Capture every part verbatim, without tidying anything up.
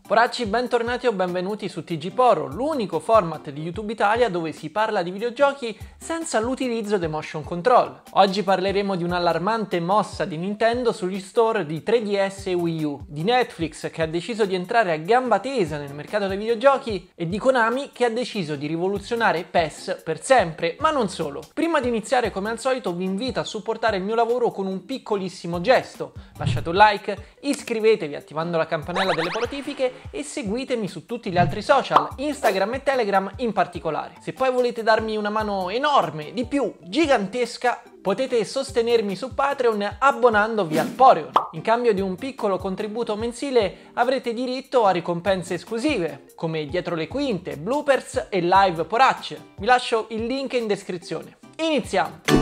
Poracci, bentornati o benvenuti su T G Poro, l'unico format di YouTube Italia dove si parla di videogiochi senza l'utilizzo dei motion control. Oggi parleremo di un'allarmante mossa di Nintendo sugli store di tre D S e Wii U, di Netflix che ha deciso di entrare a gamba tesa nel mercato dei videogiochi e di Konami che ha deciso di rivoluzionare P E S per sempre, ma non solo. Prima di iniziare, come al solito, vi invito a supportare il mio lavoro con un piccolissimo gesto. Lasciate un like, iscrivetevi attivando la campanella delle notifiche e seguitemi su tutti gli altri social, Instagram e Telegram in particolare. Se poi volete darmi una mano enorme, di più, gigantesca, potete sostenermi su Patreon abbonandovi al Poreon. In cambio di un piccolo contributo mensile avrete diritto a ricompense esclusive, come dietro le quinte, bloopers e live poracce. Vi lascio il link in descrizione. Iniziamo!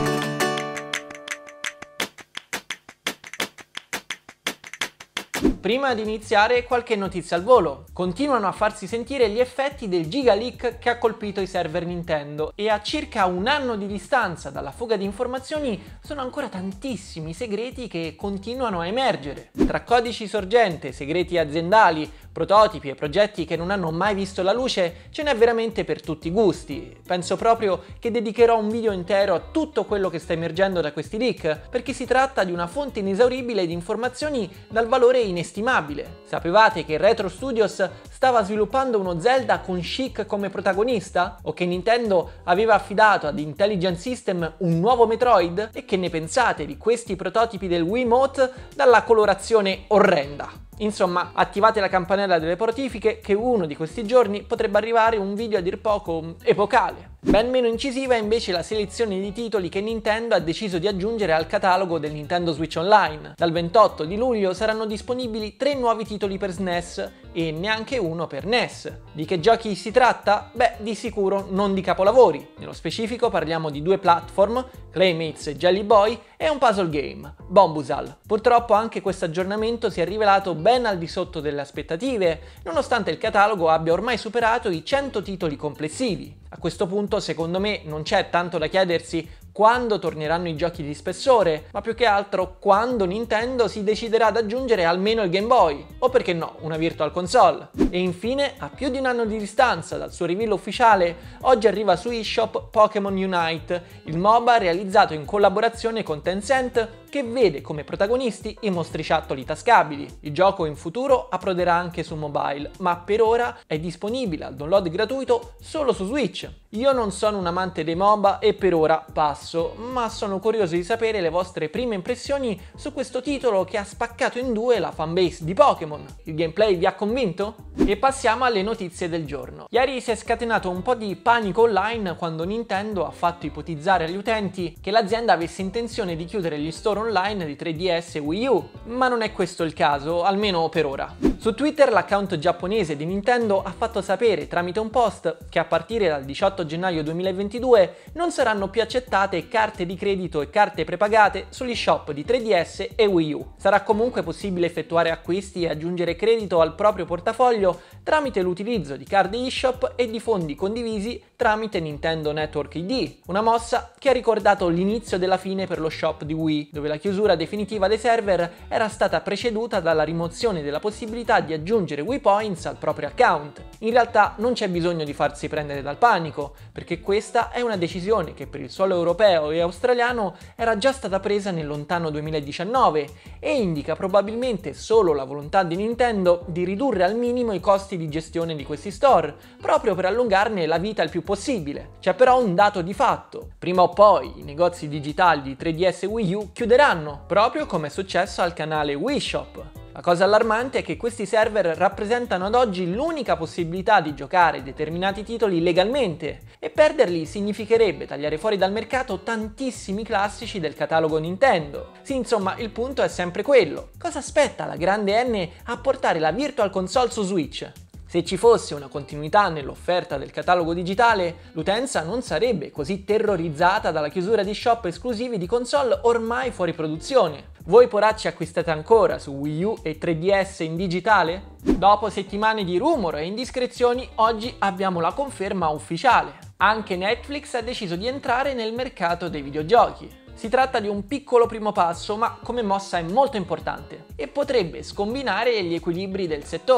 Prima di iniziare, qualche notizia al volo. Continuano a farsi sentire gli effetti del Giga Leak che ha colpito i server Nintendo e a circa un anno di distanza dalla fuga di informazioni sono ancora tantissimi segreti che continuano a emergere. Tra codici sorgente, segreti aziendali, prototipi e progetti che non hanno mai visto la luce, ce n'è veramente per tutti i gusti. Penso proprio che dedicherò un video intero a tutto quello che sta emergendo da questi leak, perché si tratta di una fonte inesauribile di informazioni dal valore inestimabile. Sapevate che Retro Studios stava sviluppando uno Zelda con Sheik come protagonista? O che Nintendo aveva affidato ad Intelligent System un nuovo Metroid? E che ne pensate di questi prototipi del Wiimote dalla colorazione orrenda? Insomma, attivate la campanella delle notifiche che uno di questi giorni potrebbe arrivare un video a dir poco epocale. Ben meno incisiva è invece la selezione di titoli che Nintendo ha deciso di aggiungere al catalogo del Nintendo Switch Online. Dal ventotto di luglio saranno disponibili tre nuovi titoli per S N E S e neanche uno per N E S. Di che giochi si tratta? Beh, di sicuro non di capolavori. Nello specifico parliamo di due platform, Claymates e Jelly Boy, e un puzzle game, Bombusal. Purtroppo anche questo aggiornamento si è rivelato ben al di sotto delle aspettative, nonostante il catalogo abbia ormai superato i cento titoli complessivi. A questo punto, secondo me, non c'è tanto da chiedersi quando torneranno i giochi di spessore, ma più che altro quando Nintendo si deciderà ad aggiungere almeno il Game Boy, o perché no, una Virtual Console. E infine, a più di un anno di distanza dal suo reveal ufficiale, oggi arriva su eShop Pokémon Unite, il MOBA realizzato in collaborazione con Tencent che vede come protagonisti i mostriciattoli tascabili. Il gioco in futuro approderà anche su mobile, ma per ora è disponibile al download gratuito solo su Switch. Io non sono un amante dei MOBA e per ora passo, ma sono curioso di sapere le vostre prime impressioni su questo titolo che ha spaccato in due la fanbase di Pokémon. Il gameplay vi ha convinto? E passiamo alle notizie del giorno. Ieri si è scatenato un po' di panico online quando Nintendo ha fatto ipotizzare agli utenti che l'azienda avesse intenzione di chiudere gli store online di tre D S e Wii U, ma non è questo il caso, almeno per ora. Su Twitter l'account giapponese di Nintendo ha fatto sapere tramite un post che a partire dal diciotto gennaio duemilaventidue non saranno più accettate carte di credito e carte prepagate sugli shop di tre D S e Wii U. Sarà comunque possibile effettuare acquisti e aggiungere credito al proprio portafoglio tramite l'utilizzo di card eShop e di fondi condivisi tramite Nintendo Network I D, una mossa che ha ricordato l'inizio della fine per lo shop di Wii, dove la chiusura definitiva dei server era stata preceduta dalla rimozione della possibilità di aggiungere Wii Points al proprio account. In realtà non c'è bisogno di farsi prendere dal panico, perché questa è una decisione che per il suolo europeo e australiano era già stata presa nel lontano duemiladiciannove e indica probabilmente solo la volontà di Nintendo di ridurre al minimo i costi di gestione di questi store, proprio per allungarne la vita il più possibile. C'è però un dato di fatto: prima o poi i negozi digitali di tre D S e Wii U chiuderanno, proprio come è successo al canale Wii Shop. La cosa allarmante è che questi server rappresentano ad oggi l'unica possibilità di giocare determinati titoli legalmente e perderli significherebbe tagliare fuori dal mercato tantissimi classici del catalogo Nintendo. Sì, insomma, il punto è sempre quello: cosa aspetta la grande N a portare la Virtual Console su Switch? Se ci fosse una continuità nell'offerta del catalogo digitale, l'utenza non sarebbe così terrorizzata dalla chiusura di shop esclusivi di console ormai fuori produzione. Voi poracci acquistate ancora su Wii U e tre D S in digitale? Dopo settimane di rumor e indiscrezioni, oggi abbiamo la conferma ufficiale. Anche Netflix ha deciso di entrare nel mercato dei videogiochi. Si tratta di un piccolo primo passo, ma come mossa è molto importante e potrebbe scombinare gli equilibri del settore.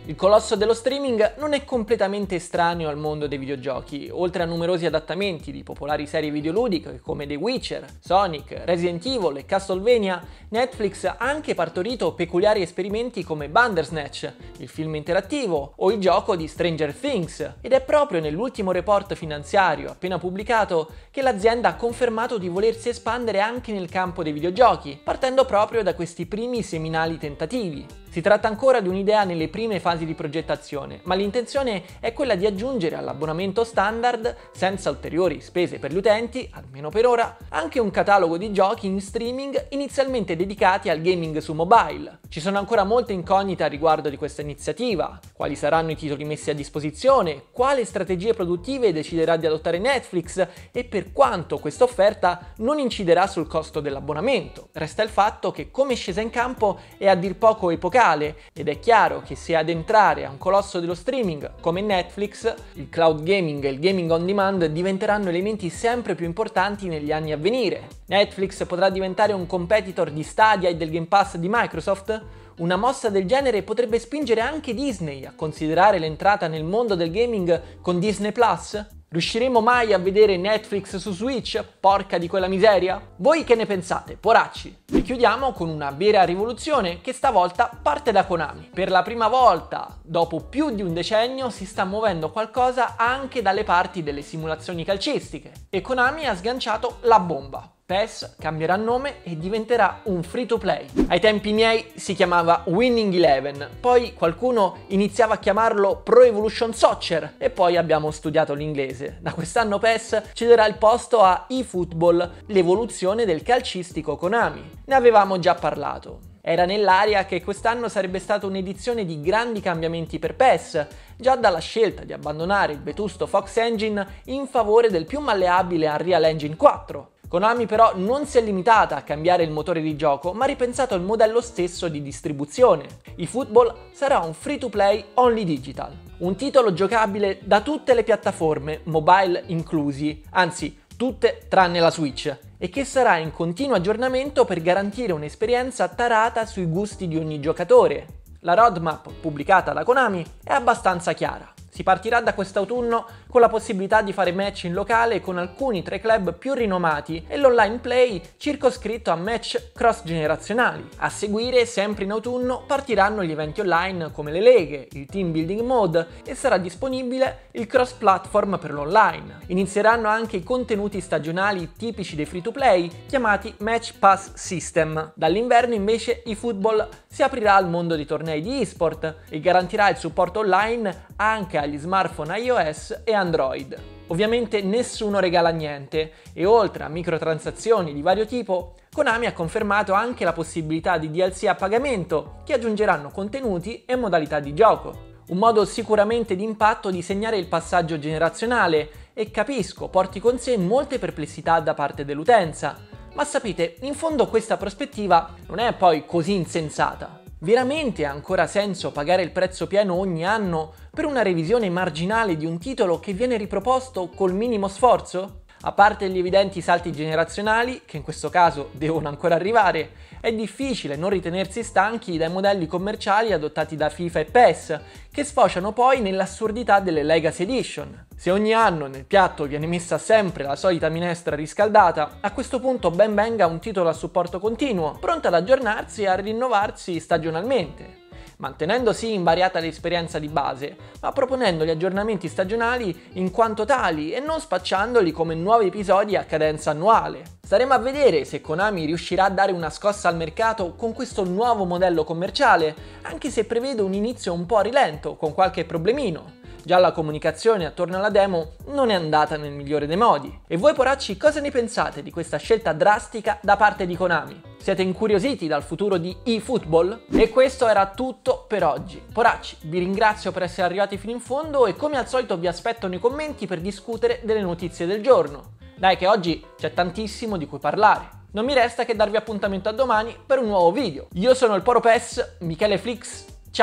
Il colosso dello streaming non è completamente estraneo al mondo dei videogiochi. Oltre a numerosi adattamenti di popolari serie videoludiche come The Witcher, Sonic, Resident Evil e Castlevania, Netflix ha anche partorito peculiari esperimenti come Bandersnatch, il film interattivo, o il gioco di Stranger Things. Ed è proprio nell'ultimo report finanziario appena pubblicato che l'azienda ha confermato di volersi espandere anche nel campo dei videogiochi, partendo proprio da questi primi seminali tentativi. Si tratta ancora di un'idea nelle prime fasi di progettazione, ma l'intenzione è quella di aggiungere all'abbonamento standard, senza ulteriori spese per gli utenti, almeno per ora, anche un catalogo di giochi in streaming inizialmente dedicati al gaming su mobile. Ci sono ancora molte incognite a riguardo di questa iniziativa: quali saranno i titoli messi a disposizione, quali strategie produttive deciderà di adottare Netflix e per quanto questa offerta non inciderà sul costo dell'abbonamento. Resta il fatto che come scesa in campo è a dir poco epocale, ed è chiaro che se ad entrare a un colosso dello streaming come Netflix, il cloud gaming e il gaming on demand diventeranno elementi sempre più importanti negli anni a venire. Netflix potrà diventare un competitor di Stadia e del Game Pass di Microsoft? Una mossa del genere potrebbe spingere anche Disney a considerare l'entrata nel mondo del gaming con Disney Plus? Riusciremo mai a vedere Netflix su Switch? Porca di quella miseria! Voi che ne pensate, poracci? E chiudiamo con una vera rivoluzione che stavolta parte da Konami. Per la prima volta, dopo più di un decennio, si sta muovendo qualcosa anche dalle parti delle simulazioni calcistiche. E Konami ha sganciato la bomba. PES cambierà nome e diventerà un free to play. Ai tempi miei si chiamava Winning Eleven, poi qualcuno iniziava a chiamarlo Pro Evolution Soccer e poi abbiamo studiato l'inglese. Da quest'anno PES cederà il posto a eFootball, l'evoluzione del calcistico Konami. Ne avevamo già parlato. Era nell'aria che quest'anno sarebbe stata un'edizione di grandi cambiamenti per PES, già dalla scelta di abbandonare il vetusto Fox Engine in favore del più malleabile Unreal Engine quattro. Konami però non si è limitata a cambiare il motore di gioco, ma ha ripensato il modello stesso di distribuzione. eFootball sarà un free-to-play only digital, un titolo giocabile da tutte le piattaforme, mobile inclusi, anzi tutte tranne la Switch, e che sarà in continuo aggiornamento per garantire un'esperienza tarata sui gusti di ogni giocatore. La roadmap pubblicata da Konami è abbastanza chiara. Si partirà da quest'autunno con la possibilità di fare match in locale con alcuni tra i club più rinomati e l'online play circoscritto a match cross-generazionali. A seguire, sempre in autunno, partiranno gli eventi online come le leghe, il team building mode e sarà disponibile il cross-platform per l'online. Inizieranno anche i contenuti stagionali tipici dei free-to-play chiamati Match Pass System. Dall'inverno invece eFootball si aprirà al mondo dei tornei di e-sport e garantirà il supporto online anche agli smartphone iOS e Android. Ovviamente nessuno regala niente e oltre a microtransazioni di vario tipo, Konami ha confermato anche la possibilità di D L C a pagamento che aggiungeranno contenuti e modalità di gioco. Un modo sicuramente d'impatto di segnare il passaggio generazionale e capisco porti con sé molte perplessità da parte dell'utenza, ma sapete, in fondo questa prospettiva non è poi così insensata. Veramente ha ancora senso pagare il prezzo pieno ogni anno per una revisione marginale di un titolo che viene riproposto col minimo sforzo? A parte gli evidenti salti generazionali, che in questo caso devono ancora arrivare, è difficile non ritenersi stanchi dai modelli commerciali adottati da FIFA e PES, che sfociano poi nell'assurdità delle Legacy Edition. Se ogni anno nel piatto viene messa sempre la solita minestra riscaldata, a questo punto ben venga un titolo a supporto continuo, pronto ad aggiornarsi e a rinnovarsi stagionalmente, mantenendosi invariata l'esperienza di base, ma proponendo gli aggiornamenti stagionali in quanto tali e non spacciandoli come nuovi episodi a cadenza annuale. Staremo a vedere se Konami riuscirà a dare una scossa al mercato con questo nuovo modello commerciale, anche se prevedo un inizio un po' a rilento, con qualche problemino. Già la comunicazione attorno alla demo non è andata nel migliore dei modi. E voi poracci cosa ne pensate di questa scelta drastica da parte di Konami? Siete incuriositi dal futuro di eFootball? E questo era tutto per oggi. Poracci, vi ringrazio per essere arrivati fino in fondo e come al solito vi aspetto nei commenti per discutere delle notizie del giorno. Dai che oggi c'è tantissimo di cui parlare. Non mi resta che darvi appuntamento a domani per un nuovo video. Io sono il Poro PES, Michele Flix, ciao!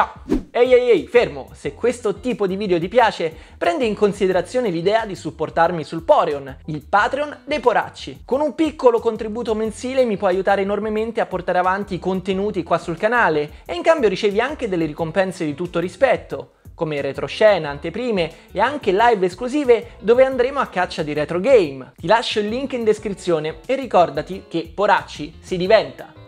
Ehi ehi ehi, fermo! Se questo tipo di video ti piace, prendi in considerazione l'idea di supportarmi sul Poreon, il Patreon dei poracci. Con un piccolo contributo mensile mi puoi aiutare enormemente a portare avanti i contenuti qua sul canale e in cambio ricevi anche delle ricompense di tutto rispetto, come retroscena, anteprime e anche live esclusive dove andremo a caccia di retro game. Ti lascio il link in descrizione e ricordati che poracci si diventa!